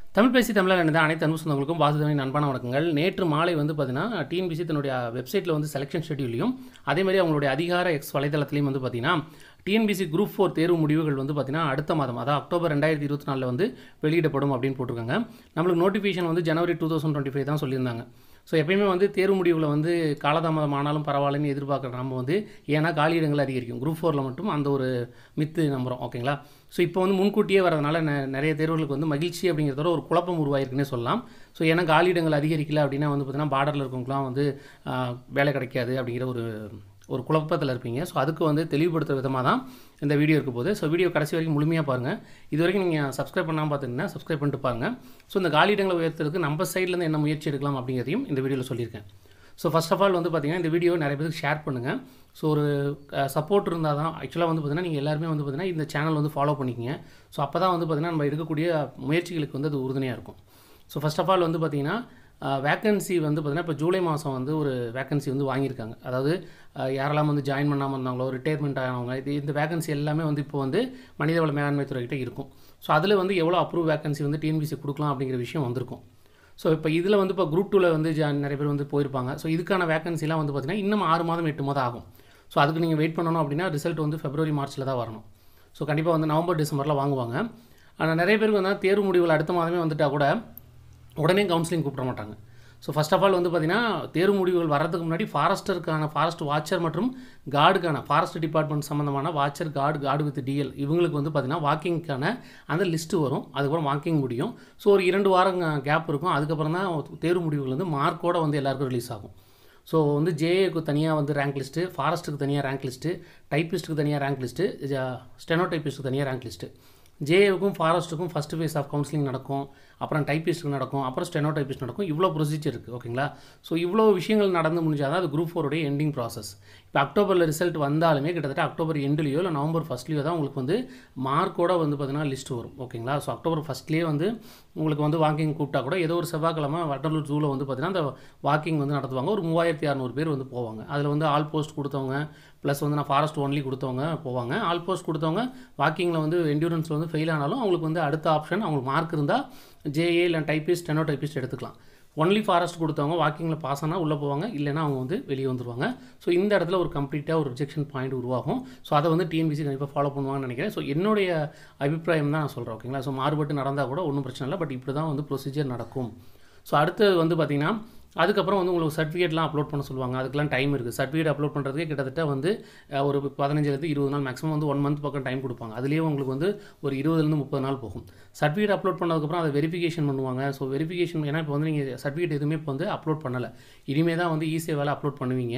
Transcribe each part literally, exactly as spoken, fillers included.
தமிழ் பேசி தமிழில் நடந்த அனைத்து அன்பு சொந்தங்களுக்கும் வாசுதேவனின் அன்பான வணக்கங்கள். நேற்று மாலை வந்து பார்த்தீங்கன்னா டிஎன்பிசி தன்னுடைய வெப்சைட்டில் வந்து செலெக்ஷன் ஷெட்யூலையும் அதேமாதிரி அவங்களுடைய அதிகார எக்ஸ் வலைதளத்திலையும் வந்து பார்த்தீங்கன்னா டிஎன்பிசி குரூப் ஃபோர் தேர்வு முடிவுகள் வந்து பார்த்தீங்கன்னா அடுத்த மாதம் அதாவது அக்டோபர் ரெண்டாயிரத்தி இருபத்தி நாலில் வந்து வெளியிடப்படும் அப்படின்னு போட்டிருக்காங்க. நம்மளுக்கு நோட்டிஃபிகேஷன் வந்து ஜனவரி டூ தௌசண்ட் டுவெண்ட்டி ஃபைவ் தான் சொல்லியிருந்தாங்க. ஸோ எப்பயுமே வந்து தேர்வு முடிவுகளை வந்து காலதாமதம் ஆனாலும் பரவாயில்லன்னு எதிர்பார்க்குற நம்ம வந்து ஏன்னா காலியிடங்கள் அதிகரிக்கும் குரூப் ஃபோரில் மட்டும் அந்த ஒரு மித்து நம்புகிறோம். ஓகேங்களா? ஸோ இப்போ வந்து முன்கூட்டியே வரதுனால நிறைய தேர்வுகளுக்கு வந்து மகிழ்ச்சி அப்படிங்கிறதோட ஒரு குழப்பம் உருவாயிருக்குன்னே சொல்லலாம். ஸோ ஏன்னா காலியிடங்கள் அதிகரிக்கல அப்படின்னா வந்து பார்த்திங்கன்னா பார்டரில் இருக்கவங்களாம் வந்து வேலை கிடைக்காது அப்படிங்கிற ஒரு ஒரு குழப்பத்தில் இருப்பீங்க. ஸோ அதுக்கு வந்து தெளிவுபடுத்துகிற விதமாக தான் இந்த வீடியோ இருக்க போது. ஸோ வீடியோ கடைசி வரைக்கும் முழுமையாக பாருங்கள். இது வரைக்கும் நீங்கள் சப்ஸ்கிரைப் பண்ணாமல் பார்த்துங்கன்னா சப்ஸ்கிரைப் பண்ணிட்டு பாருங்கள். ஸோ இந்த காலியிடங்களை உயர்த்துறதுக்கு நம்ம சைட்லேருந்து என்ன முயற்சி எடுக்கலாம் அப்படிங்கிறதையும் இந்த வீடியோவில் சொல்லியிருக்கேன். ஸோ ஃபஸ்ட் ஆஃப் ஆல் வந்து பார்த்திங்கன்னா இந்த வீடியோ நிறைய பேருக்கு ஷேர் பண்ணுங்கள். ஸோ ஒரு சப்போர்ட் இருந்தால் தான் ஆக்சுவலாக வந்து பார்த்திங்கன்னா நீங்கள் எல்லாருமே வந்து பார்த்திங்கன்னா இந்த சேனல் வந்து ஃபாலோ பண்ணிக்கிங்க. ஸோ அப்போ தான் வந்து பார்த்திங்கன்னா நம்ம எடுக்கக்கூடிய முயற்சிகளுக்கு வந்து அது உறுதுணையாக இருக்கும். ஸோ ஃபஸ்ட் ஆஃப் ஆல் வந்து பார்த்திங்கன்னா வேக்கன்சி வந்து பார்த்திங்கன்னா இப்போ ஜூலை மாதம் வந்து ஒரு வேக்கன்சி வந்து வாங்கியிருக்காங்க. அதாவது யாரெல்லாம் வந்து ஜாயின் பண்ணாமல் இருந்தாங்களோ ரிட்டையர்மெண்ட் ஆனவங்க இது இந்த வேக்கன்சி எல்லாமே வந்து இப்போ வந்து மனிதவள மேலாண்மை துறைகிட்ட இருக்கும். ஸோ அதில் வந்து எவ்வளோ அப்ரூவ் வேக்கன்சி வந்து டிஎன்பிசி கொடுக்கலாம் அப்படிங்கிற விஷயம் வந்திருக்கும். ஸோ இப்போ இதில் வந்து இப்போ குரூப் டூவில் வந்து ஜா நிறைய பேர் வந்து போயிருப்பாங்க. ஸோ இதுக்கான வேக்கன்சிலாம் வந்து பார்த்திங்கன்னா இன்னும் ஆறு மாதம் எட்டு மாதம் ஆகும். ஸோ அதுக்கு நீங்கள் வெயிட் பண்ணணும் அப்படின்னா ரிசல்ட் வந்து ஃபெப்ரவரி மார்ச்சில் தான் வரணும். ஸோ கண்டிப்பாக வந்து நவம்பர் டிசம்பரில் வாங்குவாங்க. ஆனால் நிறைய பேருக்கு வந்து தேர்வு முடிவுகள் அடுத்த மாதமே வந்துட்டால் கூட உடனே கவுன்சிலிங் கூப்பிட மாட்டாங்க. ஸோ ஃபஸ்ட் ஆஃப் ஆல் வந்து பார்த்திங்கன்னா தேர்வு முடிவுகள் வரதுக்கு முன்னாடி ஃபாரஸ்டருக்கான ஃபாரஸ்ட் வாட்சர் மற்றும் கார்டுக்கான ஃபாரஸ்ட் டிபார்ட்மெண்ட் சம்மந்தமான watcher guard guard with DL இவங்களுக்கு வந்து பார்த்திங்கன்னா வாக்கிங்க்கான அந்த லிஸ்ட்டு வரும். அதுக்கப்புறம் வாக்கிங் முடியும். ஸோ ஒரு இரண்டு வாரம் கேப் இருக்கும். அதுக்கப்புறம் தான் தேர்வு முடிவுகள் வந்து மார்க்கோடு வந்து எல்லாருக்கும் ரிலீஸ் ஆகும். ஸோ வந்து ஜேஏக்கு தனியாக வந்து ரேங்க் லிஸ்ட்டு, ஃபாரஸ்ட்டுக்கு தனியாக ரேங்க் லிஸ்ட்டு, டைப்பிஸ்ட்டுக்கு தனியாக ரேங்க் லிஸ்ட்டு, ஸ்டெனோ டைப்பிஸ்ட்டுக்கு தனியாக ரேங்க் லிஸ்ட்டு. ஜேஏவுக்கும் ஃபாரஸ்ட்டுக்கும் ஃபஸ்ட் ஃபேஸ் ஆஃப் கவுன்சிலிங் நடக்கும், அப்புறம் டைப்பிஸ்ட்டுக்கு நடக்கும், அப்புறம் ஸ்டெனோ டைப்பிஸ்ட் நடக்கும். இவ்வளோ ப்ரொசீஜர் இருக்குது. ஓகேங்களா? ஸோ இவ்வளோ விஷயங்கள் நடந்து முடிஞ்சால் தான் அது குரூப் ஃபோருடைய எண்டிங் ப்ராசஸ். இப்போ அக்டோபரில் ரிசல்ட் வந்தாலுமே கிட்டத்தட்ட அக்டோபர் எண்டுலையோ இல்லை நவம்பர் ஃபஸ்ட்லேயோ தான் உங்களுக்கு வந்து மார்க்கோட வந்து பார்த்திங்கன்னா லிஸ்ட் வரும். ஓகேங்களா? ஸோ அக்டோபர் ஃபஸ்ட்லேயே வந்து உங்களுக்கு வந்து வாக்கிங் கூப்பிட்டா கூட ஏதோ ஒரு செவ்வாய்க்கிழமை வட்டலூர் ஜூவில் வந்து பார்த்திங்கன்னா அந்த வாக்கிங் வந்து நடத்துவாங்க. ஒரு மூவாயிரத்தி அறநூறு பேர் வந்து போவாங்க. அதில் வந்து ஆல் போஸ்ட் கொடுத்தவங்க ப்ளஸ் வந்து நான் ஃபாரஸ்ட் ஒன்லி கொடுத்தவங்க போவாங்க. ஆல் போஸ்ட் கொடுத்தவங்க வாக்கிங்கில் வந்து என்டூரன்ஸில் வந்து ஃபெயில் ஆனாலும் அவங்களுக்கு வந்து அடுத்த ஆப்ஷன் அவங்களுக்கு மார்க் இருந்தால் ஜேஏ இல்லை டைப்பிஸ்ட் ஸ்டெனோ டைப்பிஸ்ட் எடுத்துக்கலாம். ஒன்லி ஃபாரஸ்ட் கொடுத்தவங்க வாக்கிங்கில் பாஸ் ஆனால் உள்ளே போவாங்க, இல்லைனா அவங்க வந்து வெளியே வந்துடுவாங்க. ஸோ இந்த இடத்துல ஒரு கம்ப்ளீட்டாக ஒரு ரிஜெக்ஷன் பாயிண்ட் உருவாகும். ஸோ அதை வந்து டிஎன்பிசி கண்டிப்பாக ஃபாலோ பண்ணுவாங்கன்னு நினைக்கிறேன். ஸோ என்னுடைய அபிப்பிராயம் தான் நான் சொல்கிறேன். ஓகேங்களா? ஸோ மாறுபட்டு நடந்தால் கூட ஒன்றும் பிரச்சனை இல்லை. பட் இப்படி தான் வந்து ப்ரொசீஜர் நடக்கும். ஸோ அடுத்து வந்து பார்த்திங்கன்னா அதுக்கப்புறம் வந்து உங்களுக்கு சர்டிஃபிகேட்லாம் அப்லோட் பண்ண சொல்லுவாங்க. அதுக்கெலாம் டைம் இருக்குது. சர்டிஃபிகேட் அப்லோட் பண்ணுறதுக்கே கிட்டத்தட்ட வந்து ஒரு பதினஞ்சுலேருந்து இருபது நாள் மேக்ஸிமம் வந்து ஒன் மந்த் பக்கம் டைம் கொடுப்பாங்க. அதுலேயே உங்களுக்கு வந்து ஒரு இருபதுலேருந்து முப்பது நாள் போகும். சர்டிஃபிகேட் அப்லோட் பண்ணதுக்கப்புறம் அதை வெரிஃபிகேஷன் பண்ணுவாங்க. ஸோ வெரிஃபிகேஷன் ஏன்னா இப்போ வந்து நீங்கள் சர்டிஃபிகேட் எதுவுமே இப்போ வந்து அப்லோட் பண்ணலை. இனிமேல் தான் வந்து ஈஸியாக வேலை அப்லோட் பண்ணுவீங்க.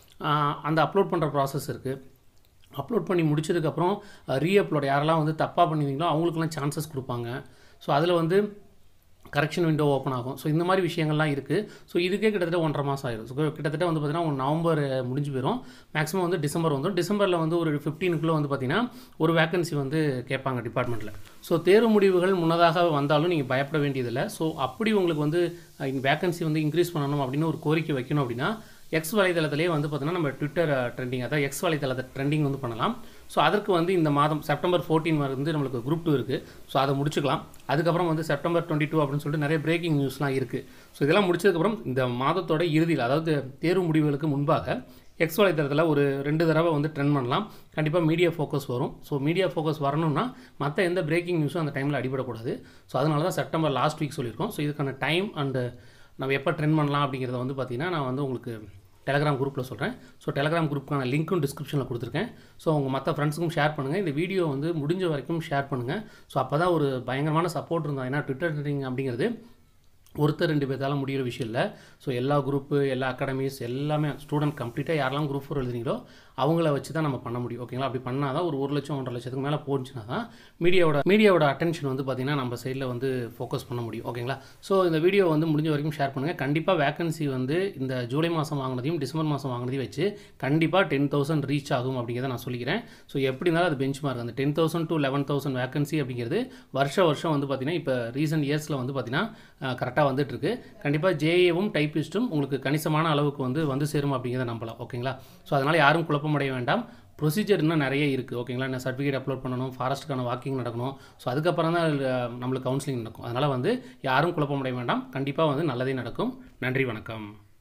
அந்த அப்லோட் பண்ணுற ப்ராசஸ் இருக்குது. அப்லோட் பண்ணி முடிச்சதுக்கப்புறம் ரீஅப்லோட் யாரெல்லாம் வந்து தப்பாக பண்ணியிருந்தீங்களோ அவங்களுக்குலாம் சான்சஸ் கொடுப்பாங்க. ஸோ அதில் வந்து கரெக்ஷன் விண்டோ ஓப்பன் ஆகும். ஸோ இந்த மாதிரி விஷயங்கள்லாம் இருக்குது. ஸோ இதுக்கே கிட்டத்தட்ட ஒன்றரை மாதம் ஆயிடும். ஸோ கிட்டத்தட்ட வந்து பார்த்திங்கன்னா நவம்பர் முடிஞ்சு போயிடும். மேக்ஸிமம் வந்து டிசம்பர் வந்துடும். டிசம்பரில் வந்து ஒரு ஃபிஃப்டீனுக்குள்ளே வந்து பார்த்திங்கன்னா ஒரு வேக்கன்சி வந்து கேட்பாங்க டிபார்ட்மெண்ட்டில். ஸோ தேர்வு முடிவுகள் முன்னதாக வந்தாலும் நீங்கள் பயப்பட வேண்டியதில்லை. ஸோ அப்படி உங்களுக்கு வந்து வேக்கன்சி வந்து இன்க்ரீஸ் பண்ணணும் அப்படின்னு ஒரு கோரிக்கை வைக்கணும் அப்படின்னா எக்ஸ் வலைதளத்திலே வந்து பார்த்திங்கன்னா நம்ம ட்விட்டர் ட்ரெண்டிங் அதாவது எக்ஸ் வலைதளத்தை ட்ரெண்டிங் வந்து பண்ணலாம். ஸோ அதற்கு வந்து இந்த மாதம் செப்டம்பர் ஃபோர்டீன் வந்து நம்மளுக்கு குரூப் டூ இருக்குது. ஸோ அதை முடிச்சுக்கலாம். அதுக்கப்புறம் வந்து செப்டம்பர் டுவெண்ட்டி டூ அப்படின்னு சொல்லிட்டு நிறைய பிரேக்கிங் நியூஸ்லாம் இருக்குது. ஸோ இதெல்லாம் முடிச்சதுக்கப்புறம் இந்த மாதத்தோட இறுதியில் அதாவது தேர்வு முடிவுகளுக்கு முன்பாக எக்ஸ் வலைதளத்தில் ஒரு ரெண்டு தடவை வந்து ட்ரெண்ட் பண்ணலாம். கண்டிப்பாக மீடியா ஃபோக்கஸ் வரும். ஸோ மீடியா ஃபோக்கஸ் வரணும்னா மற்ற எந்த பிரேக்கிங் நியூஸும் அந்த டைமில் அடிபடக்கூடாது. ஸோ அதனால தான் செப்டம்பர் லாஸ்ட் வீக் சொல்லியிருக்கோம். ஸோ இதுக்கான டைம் அண்டு நம்ம எப்போ ட்ரெண்ட் பண்ணலாம் அப்படிங்கிறத வந்து பார்த்திங்கன்னா நான் வந்து உங்களுக்கு டெலகிராம் குரூப்பில் சொல்கிறேன். ஸோ டெலகிராம் குரூப்புக்கான லிங்க்கும் டிஸ்கிரிப்ஷனில் கொடுத்துருக்கேன். ஸோ உங்கள் மற்ற ஃப்ரெண்ட்ஸுக்கும் ஷேர் பண்ணுங்கள். இந்த வீடியோ வந்து முடிஞ்ச வரைக்கும் ஷேர் பண்ணுங்கள். ஸோ அப்போ தான் ஒரு பயங்கரமான சப்போர்ட் இருந்தால் ஏன்னா ட்விட்டர் ட்ரெண்டிங் அப்படிங்கிறது ஒருத்தர் ரெண்டு பேர்த்தாலும் முடிகிற விஷயம் இல்லை. ஸோ எல்லா குரூப்பு எல்லா அகாடமிஸ் எல்லாமே ஸ்டூடெண்ட் கம்ப்ளீட்டாக யாரெல்லாம் குரூப் ஃபோர் எழுதுறீங்களோ அவங்கள வச்சு தான் நம்ம பண்ண முடியும். ஓகேங்களா? அப்படி பண்ணால் தான் ஒரு ஒரு லட்சம் ஒன்றரை லட்சத்துக்கு மேலே போச்சுன்னா தான் மீடியாவோட மீடியாவோட அட்டென்ஷன் வந்து பார்த்திங்கன்னா நம்ம சைடில் வந்து ஃபோக்கஸ் பண்ண முடியும். ஓகேங்களா? ஸோ இந்த வீடியோ வந்து முடிஞ்ச வரைக்கும் ஷேர் பண்ணுங்கள். கண்டிப்பாக வேக்கன்சி வந்து இந்த ஜூலை மாதம் வாங்கினதையும் டிசம்பர் மாதம் வாங்கினதையும் வச்சு கண்டிப்பாக டென் தௌசண்ட் ரீச் ஆகும் அப்படிங்கிறத நான் சொல்லிக்கிறேன். ஸோ எப்படி இருந்தாலும் அது பெஞ்ச் மார்க் அந்த ten thousand to eleven thousand vacancy அப்படிங்கிறது வருஷ வருஷம் வந்து பார்த்திங்கன்னா இப்போ ரீசெண்ட் இயர்ஸில் வந்து பார்த்திங்கன்னா கரெக்டாக வந்துட்டுருக்கு. கண்டிப்பாக ஜேஏவும் டைப்பிஸ்ட்டும் உங்களுக்கு கணிசமான அளவுக்கு வந்து வந்து சேரும் அப்படிங்கிறத நம்பலாம். ஓகேங்களா? ஸோ அதனால் யாரும் குழப்பமடைய வேண்டாம். ப்ரொசீஜர் இன்னும் நிறைய இருக்குது ஓகேங்களா. நான் சர்டிஃபிகேட் அப்லோட் பண்ணணும், ஃபாரஸ்ட்டுக்கான வாக்கிங் நடக்கணும். ஸோ அதுக்கப்புறம் தான் நம்மளுக்கு கவுன்சிலிங் நடக்கும். அதனால் வந்து யாரும் குழப்பமடைய வேண்டாம், கண்டிப்பாக வந்து நல்லதே நடக்கும். நன்றி, வணக்கம்.